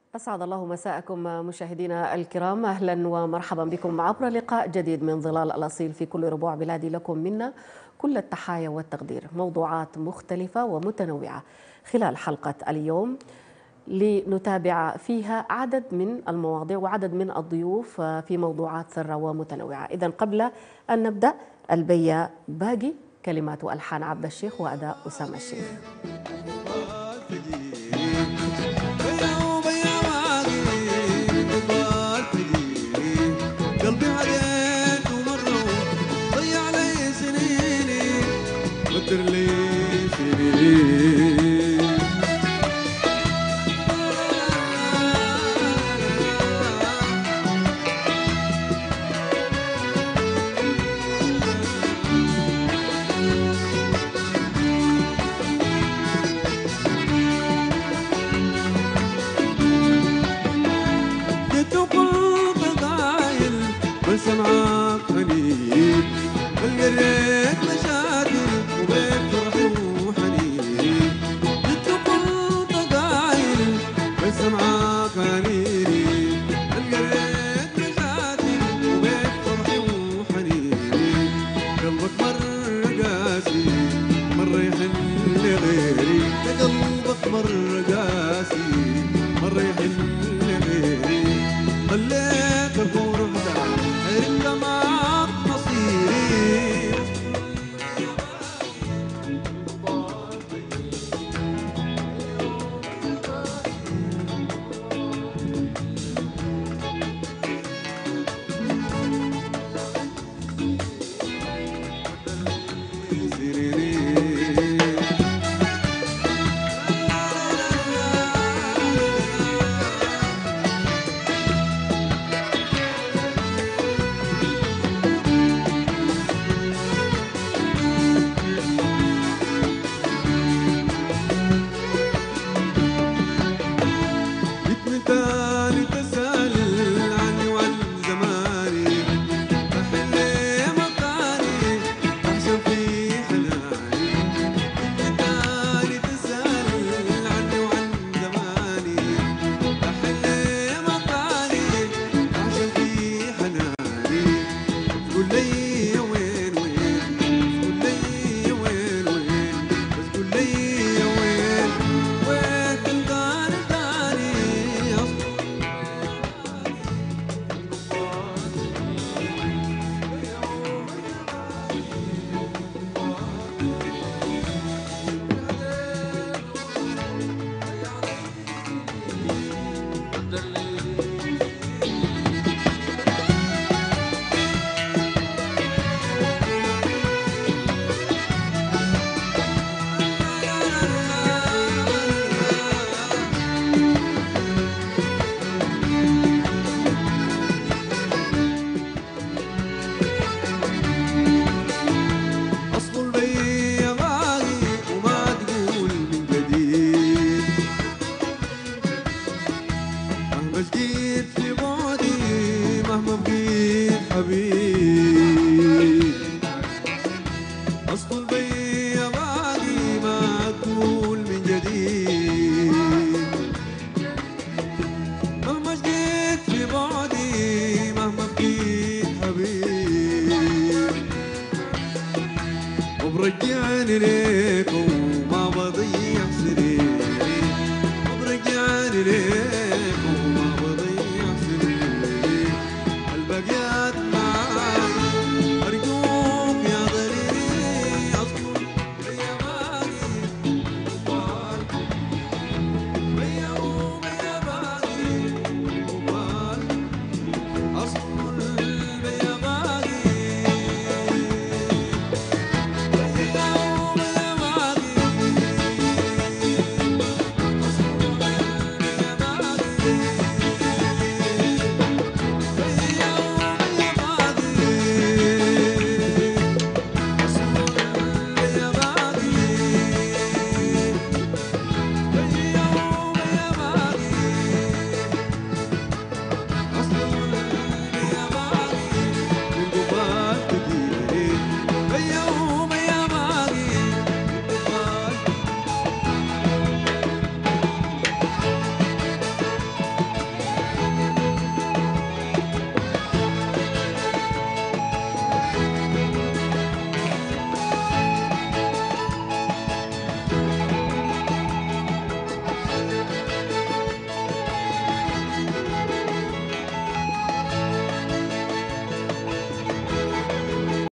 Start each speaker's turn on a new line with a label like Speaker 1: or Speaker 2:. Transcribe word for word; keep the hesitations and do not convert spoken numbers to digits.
Speaker 1: أسعد الله مساءكم مشاهدينا الكرام، أهلا ومرحبا بكم عبر لقاء جديد من ظلال الأصيل في كل ربوع بلادي. لكم منا كل التحايا والتقدير، موضوعات مختلفة ومتنوعة خلال حلقة اليوم لنتابع فيها عدد من المواضيع وعدد من الضيوف في موضوعات ثرة ومتنوعة. إذا قبل أن نبدأ، البيا باقي، كلمات وألحان عبد الشيخ وأداء أسامة الشيخ. قلبي عليك ومره ضيع لي سنيني وتر لي سنيني. سمع